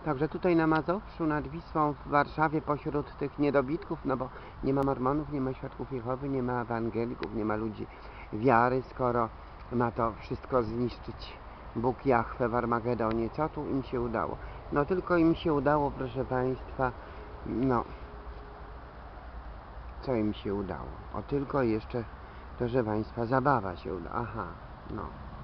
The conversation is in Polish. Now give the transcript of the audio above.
Także tutaj na Mazowszu, nad Wisłą, w Warszawie, pośród tych niedobitków, no bo nie ma mormonów, nie ma świadków Jehowy, nie ma ewangelików, nie ma ludzi wiary, skoro ma to wszystko zniszczyć Bóg Jahwe w Armagedonie. Co tu im się udało? No tylko im się udało, proszę Państwa, no, co im się udało? O tylko jeszcze, proszę Państwa, zabawa się uda. Aha, no.